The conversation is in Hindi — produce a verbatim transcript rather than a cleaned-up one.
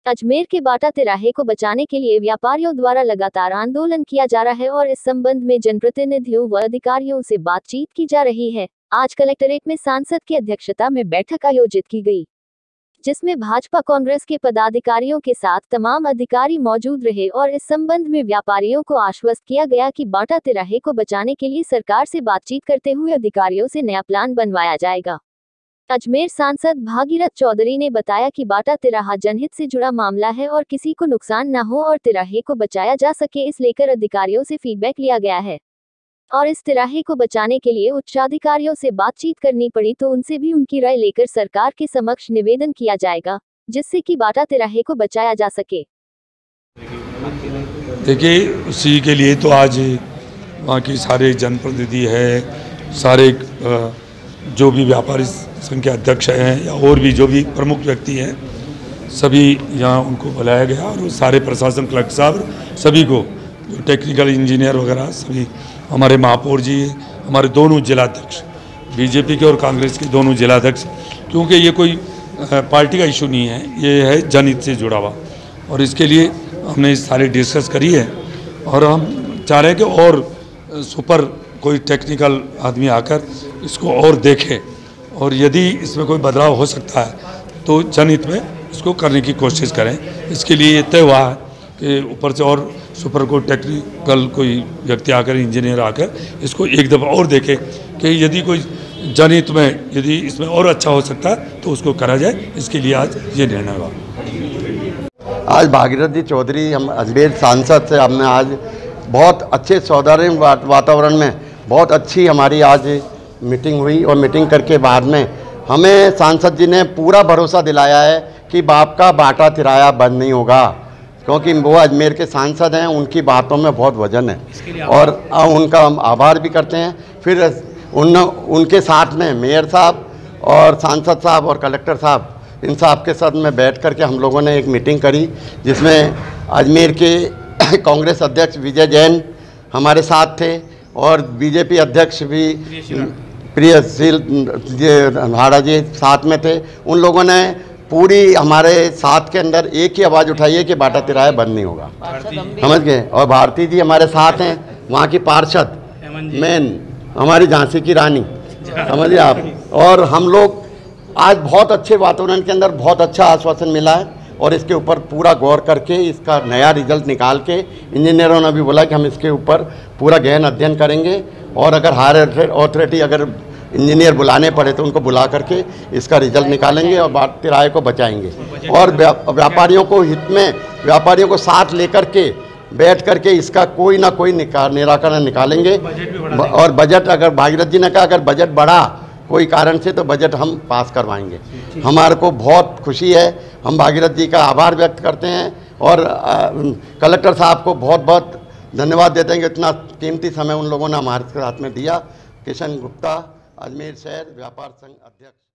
अजमेर के बाटा तिराहे को बचाने के लिए व्यापारियों द्वारा लगातार आंदोलन किया जा रहा है और इस संबंध में जनप्रतिनिधियों व अधिकारियों से बातचीत की जा रही है। आज कलेक्ट्रेट में सांसद की अध्यक्षता में बैठक आयोजित की गई, जिसमें भाजपा कांग्रेस के पदाधिकारियों के साथ तमाम अधिकारी मौजूद रहे और इस संबंध में व्यापारियों को आश्वस्त किया गया कि बाटा तिराहे को बचाने के लिए सरकार से बातचीत करते हुए अधिकारियों से नया प्लान बनवाया जाएगा। अजमेर सांसद भागीरथ चौधरी ने बताया कि बाटा तिराहा जनहित से जुड़ा मामला है और किसी को नुकसान न हो और तिराहे को बचाया जा सके, इस लेकर अधिकारियों से फीडबैक लिया गया है और इस तिराहे को बचाने के लिए उच्चाधिकारियों से बातचीत करनी पड़ी तो उनसे भी उनकी राय लेकर सरकार के समक्ष निवेदन किया जाएगा, जिससे कि बाटा तिराहे को बचाया जा सके। देखिए, उसी के लिए तो आज वहाँ की सारे जनप्रतिनिधि है, सारे जो भी व्यापारी संघ के अध्यक्ष हैं या और भी जो भी प्रमुख व्यक्ति हैं, सभी यहाँ उनको बुलाया गया और वो सारे प्रशासन कलेक्टर साहब सभी को, जो टेक्निकल इंजीनियर वगैरह सभी, हमारे महापौर जी, हमारे दोनों जिलाध्यक्ष बीजेपी के और कांग्रेस के दोनों जिलाध्यक्ष, क्योंकि ये कोई पार्टी का इशू नहीं है, ये है जनहित से जुड़ा हुआ और इसके लिए हमने सारे डिस्कस करी है और हम चाह रहे हैं कि और सुपर कोई टेक्निकल आदमी आकर इसको और देखे और यदि इसमें कोई बदलाव हो सकता है तो जनहित में इसको करने की कोशिश करें। इसके लिए ये तय हुआ है कि ऊपर से और सुपर को टेक्निकल कोई व्यक्ति आकर, इंजीनियर आकर इसको एक दफ़ा और देखे कि यदि कोई जनहित में यदि इसमें और अच्छा हो सकता है तो उसको करा जाए। इसके लिए आज ये निर्णय हुआ। आज भागीरथ जी चौधरी, हम अजमेर सांसद से हमने आज बहुत अच्छे सौहार्द वातावरण में बहुत अच्छी हमारी आज मीटिंग हुई और मीटिंग करके बाद में हमें सांसद जी ने पूरा भरोसा दिलाया है कि बाप का बाटा तिराहा बंद नहीं होगा, क्योंकि वो अजमेर के सांसद हैं, उनकी बातों में बहुत वजन है और उनका हम आभार भी करते हैं। फिर उन उनके साथ में मेयर साहब और सांसद साहब और कलेक्टर साहब, इन साहब के साथ में बैठ कर के हम लोगों ने एक मीटिंग करी, जिसमें अजमेर के कांग्रेस अध्यक्ष विजय जैन हमारे साथ थे और बीजेपी अध्यक्ष भी प्रियशील हाड़ा जी साथ में थे। उन लोगों ने पूरी हमारे साथ के अंदर एक ही आवाज़ उठाई है कि बाटा तिराहा बंद नहीं होगा, समझ गए। और भारती जी हमारे साथ हैं, वहाँ की पार्षद मेन हमारी झांसी की रानी, समझिए आप। और हम लोग आज बहुत अच्छे वातावरण के अंदर बहुत अच्छा आश्वासन मिला है और इसके ऊपर पूरा गौर करके इसका नया रिजल्ट निकाल के, इंजीनियरों ने भी बोला कि हम इसके ऊपर पूरा गहन अध्ययन करेंगे और अगर हायर अथॉरिटी अगर इंजीनियर बुलाने पड़े तो उनको बुला करके इसका रिजल्ट निकालेंगे और बाटा तिराहे को बचाएंगे। और व्यापारियों को हित में, व्यापारियों को साथ लेकर के बैठ करके इसका कोई ना कोई निराकरण निकालेंगे। और बजट, अगर भागीरथ जी ने कहा अगर बजट बढ़ा कोई कारण से तो बजट हम पास करवाएंगे। हमारे को बहुत खुशी है, हम भागीरथ जी का आभार व्यक्त करते हैं और आ, कलेक्टर साहब को बहुत बहुत धन्यवाद देते हैं कि इतना कीमती समय उन लोगों ने हमारे साथ में दिया। किशन गुप्ता, अजमेर शहर व्यापार संघ अध्यक्ष।